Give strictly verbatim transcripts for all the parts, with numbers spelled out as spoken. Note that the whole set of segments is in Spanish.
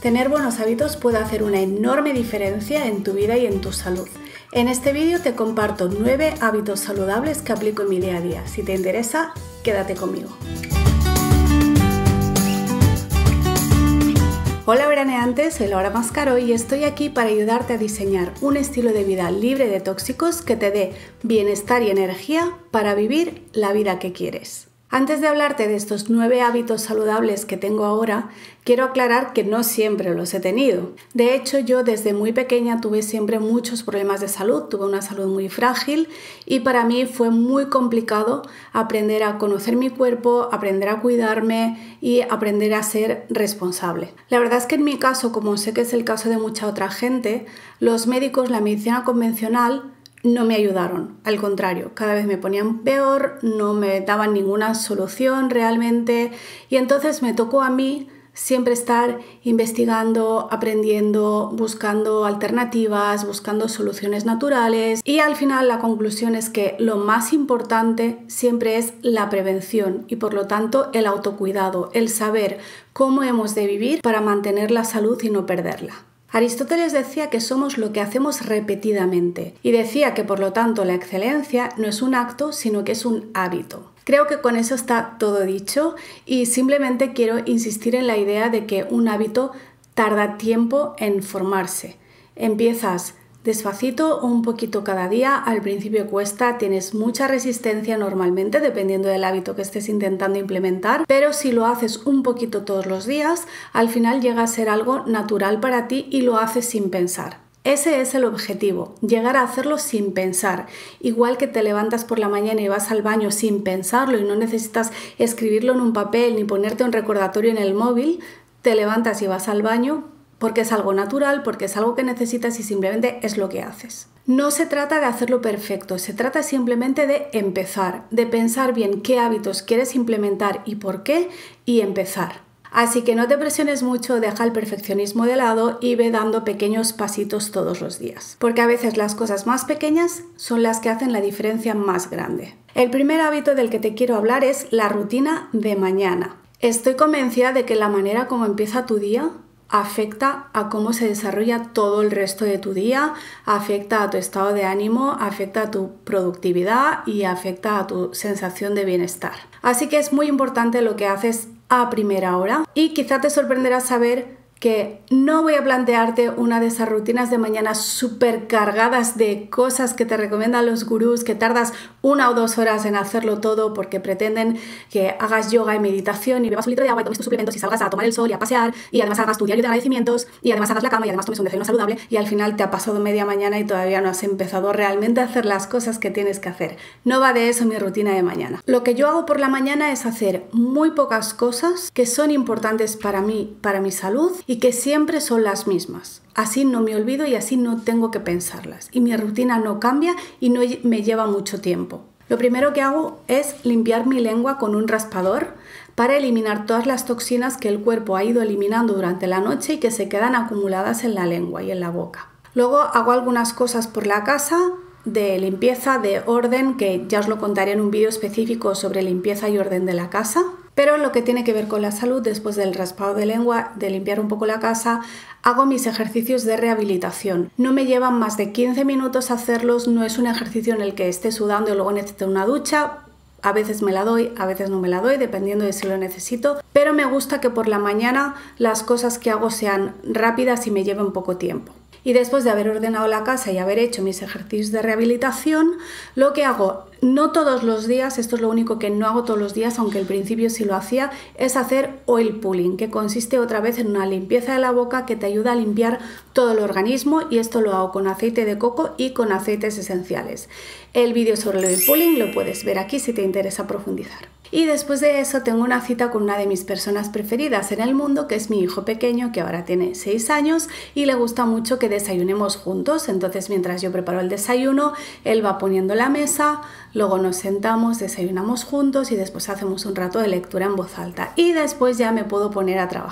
Tener buenos hábitos puede hacer una enorme diferencia en tu vida y en tu salud. En este vídeo te comparto nueve hábitos saludables que aplico en mi día a día. Si te interesa, quédate conmigo. Hola veraneantes, soy Laura Mascaro y estoy aquí para ayudarte a diseñar un estilo de vida libre de tóxicos que te dé bienestar y energía para vivir la vida que quieres. Antes de hablarte de estos nueve hábitos saludables que tengo ahora, quiero aclarar que no siempre los he tenido. De hecho, yo desde muy pequeña tuve siempre muchos problemas de salud, tuve una salud muy frágil y para mí fue muy complicado aprender a conocer mi cuerpo, aprender a cuidarme y aprender a ser responsable. La verdad es que en mi caso, como sé que es el caso de mucha otra gente, los médicos, la medicina convencional, no me ayudaron, al contrario, cada vez me ponían peor, no me daban ninguna solución realmente y entonces me tocó a mí siempre estar investigando, aprendiendo, buscando alternativas, buscando soluciones naturales y al final la conclusión es que lo más importante siempre es la prevención y por lo tanto el autocuidado, el saber cómo hemos de vivir para mantener la salud y no perderla. Aristóteles decía que somos lo que hacemos repetidamente y decía que por lo tanto la excelencia no es un acto sino que es un hábito. Creo que con eso está todo dicho y simplemente quiero insistir en la idea de que un hábito tarda tiempo en formarse. Empiezas despacito o un poquito cada día, al principio cuesta, tienes mucha resistencia normalmente dependiendo del hábito que estés intentando implementar, pero si lo haces un poquito todos los días, al final llega a ser algo natural para ti y lo haces sin pensar. Ese es el objetivo, llegar a hacerlo sin pensar. Igual que te levantas por la mañana y vas al baño sin pensarlo y no necesitas escribirlo en un papel ni ponerte un recordatorio en el móvil, te levantas y vas al baño porque es algo natural, porque es algo que necesitas y simplemente es lo que haces. No se trata de hacerlo perfecto, se trata simplemente de empezar, de pensar bien qué hábitos quieres implementar y por qué y empezar. Así que no te presiones mucho, deja el perfeccionismo de lado y ve dando pequeños pasitos todos los días. Porque a veces las cosas más pequeñas son las que hacen la diferencia más grande. El primer hábito del que te quiero hablar es la rutina de mañana. Estoy convencida de que la manera como empieza tu día afecta a cómo se desarrolla todo el resto de tu día, afecta a tu estado de ánimo, afecta a tu productividad y afecta a tu sensación de bienestar. Así que es muy importante lo que haces a primera hora y quizá te sorprenderá saber que no voy a plantearte una de esas rutinas de mañana súper cargadas de cosas que te recomiendan los gurús, que tardas una o dos horas en hacerlo todo porque pretenden que hagas yoga y meditación y bebas un litro de agua y tomes tus suplementos y salgas a tomar el sol y a pasear y además hagas tu diario de agradecimientos y además hagas la cama y además tomes un desayuno saludable y al final te ha pasado media mañana y todavía no has empezado realmente a hacer las cosas que tienes que hacer. No va de eso mi rutina de mañana. Lo que yo hago por la mañana es hacer muy pocas cosas que son importantes para mí, para mi salud y que siempre son las mismas. Así no me olvido y así no tengo que pensarlas. Y mi rutina no cambia y no me lleva mucho tiempo. Lo primero que hago es limpiar mi lengua con un raspador para eliminar todas las toxinas que el cuerpo ha ido eliminando durante la noche y que se quedan acumuladas en la lengua y en la boca. Luego hago algunas cosas por la casa de limpieza, de orden, que ya os lo contaré en un vídeo específico sobre limpieza y orden de la casa. Pero lo que tiene que ver con la salud, después del raspado de lengua, de limpiar un poco la casa, hago mis ejercicios de rehabilitación. No me llevan más de quince minutos hacerlos, no es un ejercicio en el que esté sudando y luego necesito una ducha. A veces me la doy, a veces no me la doy, dependiendo de si lo necesito. Pero me gusta que por la mañana las cosas que hago sean rápidas y me lleven poco tiempo. Y después de haber ordenado la casa y haber hecho mis ejercicios de rehabilitación, lo que hago, no todos los días, esto es lo único que no hago todos los días, aunque al principio sí lo hacía, es hacer oil pulling, que consiste otra vez en una limpieza de la boca que te ayuda a limpiar todo el organismo y esto lo hago con aceite de coco y con aceites esenciales. El vídeo sobre el oil pulling lo puedes ver aquí si te interesa profundizar. Y después de eso tengo una cita con una de mis personas preferidas en el mundo, que es mi hijo pequeño, que ahora tiene seis años y le gusta mucho que desayunemos juntos. Entonces mientras yo preparo el desayuno, él va poniendo la mesa, luego nos sentamos, desayunamos juntos y después hacemos un rato de lectura en voz alta. Y después ya me puedo poner a trabajar.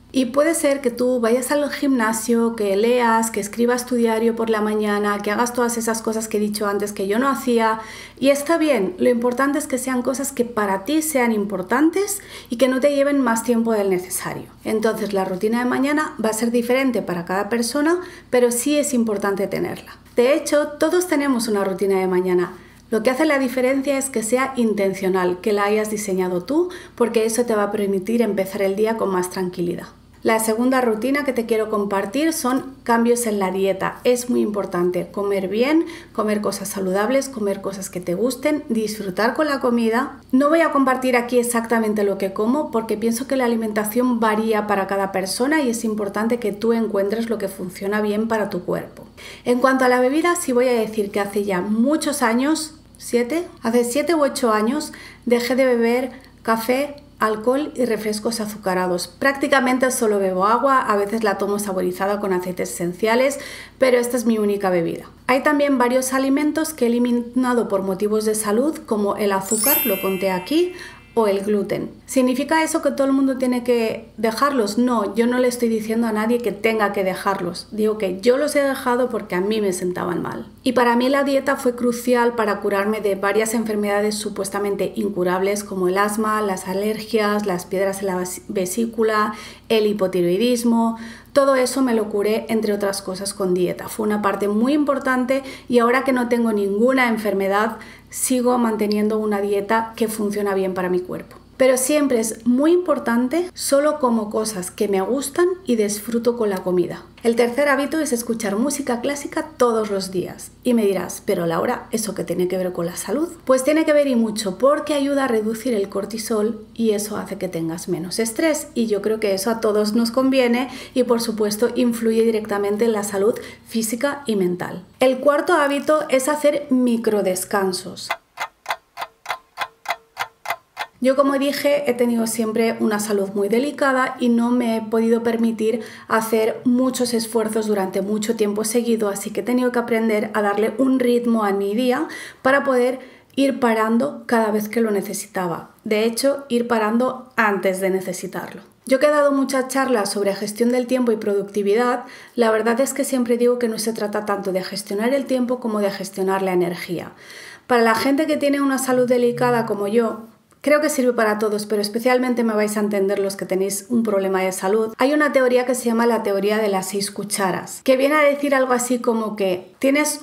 Y puede ser que tú vayas al gimnasio, que leas, que escribas tu diario por la mañana, que hagas todas esas cosas que he dicho antes que yo no hacía. Y está bien, lo importante es que sean cosas que para ti sean importantes y que no te lleven más tiempo del necesario. Entonces la rutina de mañana va a ser diferente para cada persona, pero sí es importante tenerla. De hecho, todos tenemos una rutina de mañana. Lo que hace la diferencia es que sea intencional, que la hayas diseñado tú, porque eso te va a permitir empezar el día con más tranquilidad. La segunda rutina que te quiero compartir son cambios en la dieta. Es muy importante comer bien, comer cosas saludables, comer cosas que te gusten, disfrutar con la comida. No voy a compartir aquí exactamente lo que como porque pienso que la alimentación varía para cada persona y es importante que tú encuentres lo que funciona bien para tu cuerpo. En cuanto a la bebida, sí voy a decir que hace ya muchos años, ¿siete? Hace siete u ocho años dejé de beber café, alcohol y refrescos azucarados. Prácticamente solo bebo agua, a veces la tomo saborizada con aceites esenciales, pero esta es mi única bebida. Hay también varios alimentos que he eliminado por motivos de salud, como el azúcar, lo conté aquí, o el gluten. ¿Significa eso que todo el mundo tiene que dejarlos? No, yo no le estoy diciendo a nadie que tenga que dejarlos. Digo que yo los he dejado porque a mí me sentaban mal. Y para mí la dieta fue crucial para curarme de varias enfermedades supuestamente incurables como el asma, las alergias, las piedras en la vesícula, el hipotiroidismo. Todo eso me lo curé, entre otras cosas, con dieta. Fue una parte muy importante y ahora que no tengo ninguna enfermedad, sigo manteniendo una dieta que funciona bien para mi cuerpo. Pero siempre es muy importante, solo como cosas que me gustan y disfruto con la comida. El tercer hábito es escuchar música clásica todos los días. Y me dirás, pero Laura, ¿eso qué tiene que ver con la salud? Pues tiene que ver y mucho, porque ayuda a reducir el cortisol y eso hace que tengas menos estrés. Y yo creo que eso a todos nos conviene y por supuesto influye directamente en la salud física y mental. El cuarto hábito es hacer microdescansos. Yo, como dije, he tenido siempre una salud muy delicada y no me he podido permitir hacer muchos esfuerzos durante mucho tiempo seguido, así que he tenido que aprender a darle un ritmo a mi día para poder ir parando cada vez que lo necesitaba. De hecho, ir parando antes de necesitarlo. Yo que he dado muchas charlas sobre gestión del tiempo y productividad, la verdad es que siempre digo que no se trata tanto de gestionar el tiempo como de gestionar la energía. Para la gente que tiene una salud delicada como yo, creo que sirve para todos, pero especialmente me vais a entender los que tenéis un problema de salud. Hay una teoría que se llama la teoría de las seis cucharas, que viene a decir algo así como que tienes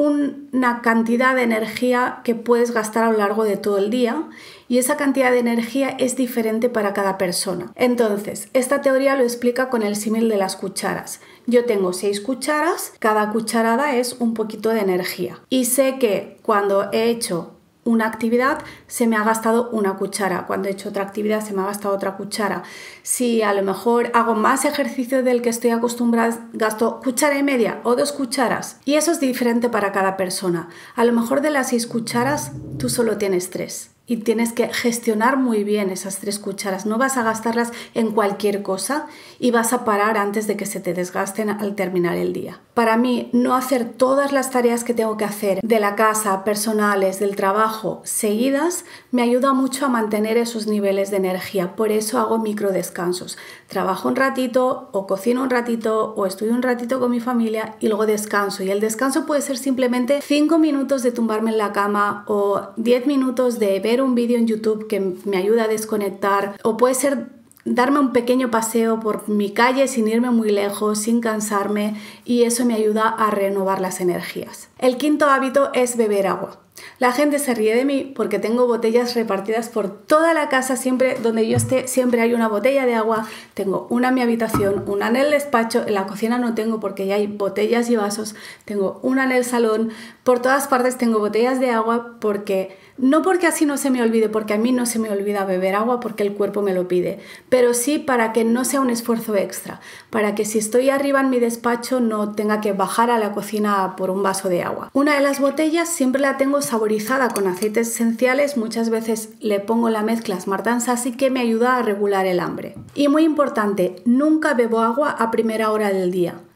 una cantidad de energía que puedes gastar a lo largo de todo el día y esa cantidad de energía es diferente para cada persona. Entonces, esta teoría lo explica con el símil de las cucharas. Yo tengo seis cucharas, cada cucharada es un poquito de energía y sé que cuando he hecho una actividad se me ha gastado una cuchara, cuando he hecho otra actividad se me ha gastado otra cuchara. Si a lo mejor hago más ejercicio del que estoy acostumbrada, gasto cuchara y media o dos cucharas y eso es diferente para cada persona. A lo mejor de las seis cucharas tú solo tienes tres y tienes que gestionar muy bien esas tres cucharas. No vas a gastarlas en cualquier cosa y vas a parar antes de que se te desgasten al terminar el día. Para mí, no hacer todas las tareas que tengo que hacer de la casa, personales, del trabajo, seguidas, me ayuda mucho a mantener esos niveles de energía. Por eso hago microdescansos. Trabajo un ratito, o cocino un ratito, o estudio un ratito con mi familia y luego descanso. Y el descanso puede ser simplemente cinco minutos de tumbarme en la cama o diez minutos de ver un vídeo en YouTube que me ayuda a desconectar, o puede ser darme un pequeño paseo por mi calle sin irme muy lejos, sin cansarme, y eso me ayuda a renovar las energías. El quinto hábito es beber agua. La gente se ríe de mí porque tengo botellas repartidas por toda la casa, siempre donde yo esté, siempre hay una botella de agua. Tengo una en mi habitación, una en el despacho, en la cocina no tengo porque ya hay botellas y vasos, tengo una en el salón, por todas partes tengo botellas de agua porque... No porque así no se me olvide, porque a mí no se me olvida beber agua porque el cuerpo me lo pide, pero sí para que no sea un esfuerzo extra, para que si estoy arriba en mi despacho no tenga que bajar a la cocina por un vaso de agua. Una de las botellas siempre la tengo saborizada con aceites esenciales, muchas veces le pongo la mezcla Smart and Sassy que me ayuda a regular el hambre. Y muy importante, nunca bebo agua a primera hora del día.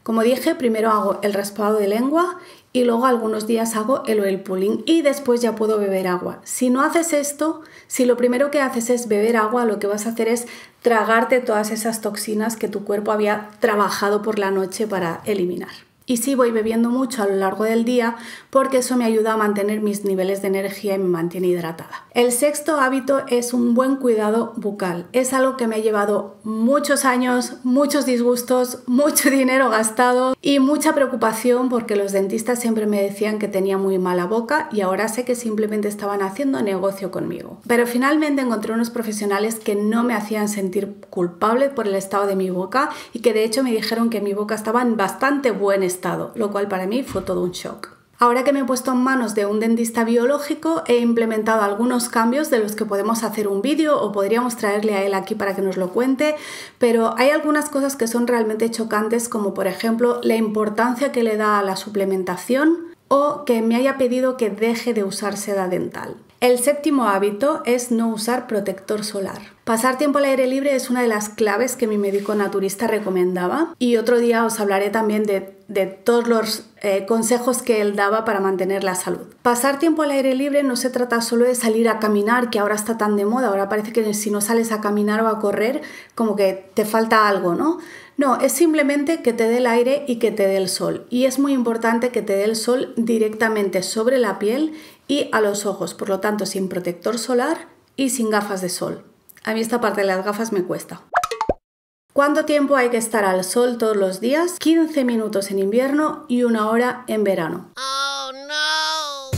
Como dije, primero hago el raspado de lengua y luego algunos días hago el oil pulling y después ya puedo beber agua. Si no haces esto, si lo primero que haces es beber agua, lo que vas a hacer es tragarte todas esas toxinas que tu cuerpo había trabajado por la noche para eliminar. Y sí voy bebiendo mucho a lo largo del día porque eso me ayuda a mantener mis niveles de energía y me mantiene hidratada. El sexto hábito es un buen cuidado bucal. Es algo que me ha llevado muchos años, muchos disgustos, mucho dinero gastado y mucha preocupación porque los dentistas siempre me decían que tenía muy mala boca y ahora sé que simplemente estaban haciendo negocio conmigo. Pero finalmente encontré unos profesionales que no me hacían sentir culpable por el estado de mi boca y que de hecho me dijeron que mi boca estaba en bastante buen estado. Estado, lo cual para mí fue todo un shock. Ahora que me he puesto en manos de un dentista biológico, he implementado algunos cambios de los que podemos hacer un vídeo o podríamos traerle a él aquí para que nos lo cuente, pero hay algunas cosas que son realmente chocantes, como por ejemplo la importancia que le da a la suplementación o que me haya pedido que deje de usar seda dental. El séptimo hábito es no usar protector solar. Pasar tiempo al aire libre es una de las claves que mi médico naturista recomendaba y otro día os hablaré también de, de todos los eh, consejos que él daba para mantener la salud. Pasar tiempo al aire libre no se trata solo de salir a caminar, que ahora está tan de moda, ahora parece que si no sales a caminar o a correr como que te falta algo, ¿no? No, es simplemente que te dé el aire y que te dé el sol. Y es muy importante que te dé el sol directamente sobre la piel y a los ojos, por lo tanto sin protector solar y sin gafas de sol. A mí esta parte de las gafas me cuesta. ¿Cuánto tiempo hay que estar al sol todos los días? quince minutos en invierno y una hora en verano. Oh, no.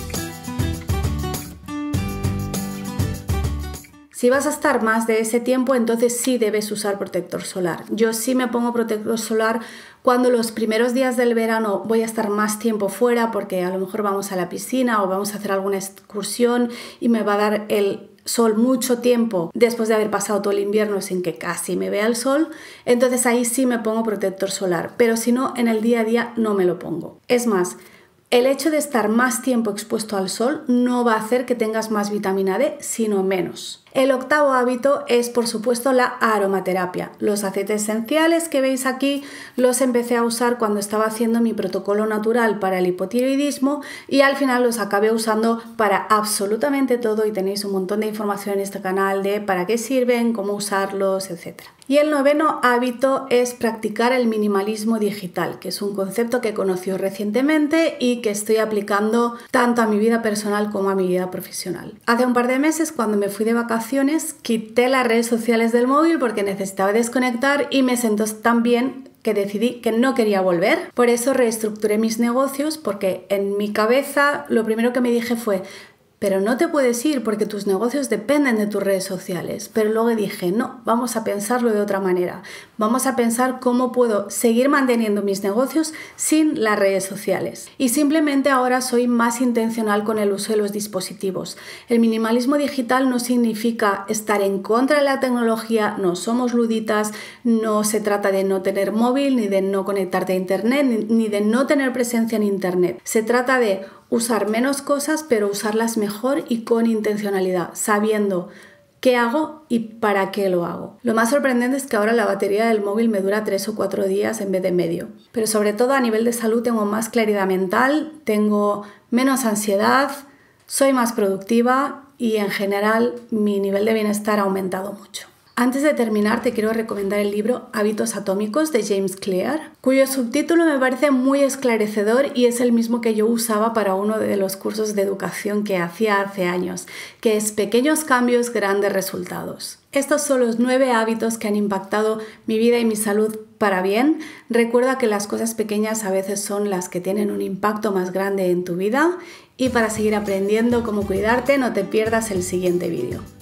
Si vas a estar más de ese tiempo, entonces sí debes usar protector solar. Yo sí me pongo protector solar cuando los primeros días del verano voy a estar más tiempo fuera porque a lo mejor vamos a la piscina o vamos a hacer alguna excursión y me va a dar el sol mucho tiempo después de haber pasado todo el invierno sin que casi me vea el sol, entonces ahí sí me pongo protector solar, pero si no, en el día a día no me lo pongo. Es más, el hecho de estar más tiempo expuesto al sol no va a hacer que tengas más vitamina D, sino menos. El octavo hábito es, por supuesto, la aromaterapia. Los aceites esenciales que veis aquí los empecé a usar cuando estaba haciendo mi protocolo natural para el hipotiroidismo y al final los acabé usando para absolutamente todo y tenéis un montón de información en este canal de para qué sirven, cómo usarlos, etcétera. Y el noveno hábito es practicar el minimalismo digital, que es un concepto que conocí recientemente y que estoy aplicando tanto a mi vida personal como a mi vida profesional. Hace un par de meses, cuando me fui de vacaciones, quité las redes sociales del móvil porque necesitaba desconectar y me sentó tan bien que decidí que no quería volver. Por eso reestructuré mis negocios porque en mi cabeza lo primero que me dije fue: pero no te puedes ir porque tus negocios dependen de tus redes sociales. Pero luego dije, no, vamos a pensarlo de otra manera. Vamos a pensar cómo puedo seguir manteniendo mis negocios sin las redes sociales. Y simplemente ahora soy más intencional con el uso de los dispositivos. El minimalismo digital no significa estar en contra de la tecnología, no somos luditas, no se trata de no tener móvil, ni de no conectarte a internet, ni de no tener presencia en internet. Se trata de usar menos cosas, pero usarlas mejor y con intencionalidad, sabiendo qué hago y para qué lo hago. Lo más sorprendente es que ahora la batería del móvil me dura tres o cuatro días en vez de medio. Pero sobre todo a nivel de salud tengo más claridad mental, tengo menos ansiedad, soy más productiva y en general mi nivel de bienestar ha aumentado mucho. Antes de terminar, te quiero recomendar el libro Hábitos Atómicos de James Clear, cuyo subtítulo me parece muy esclarecedor y es el mismo que yo usaba para uno de los cursos de educación que hacía hace años, que es Pequeños cambios, grandes resultados. Estos son los nueve hábitos que han impactado mi vida y mi salud para bien. Recuerda que las cosas pequeñas a veces son las que tienen un impacto más grande en tu vida y para seguir aprendiendo cómo cuidarte, no te pierdas el siguiente vídeo.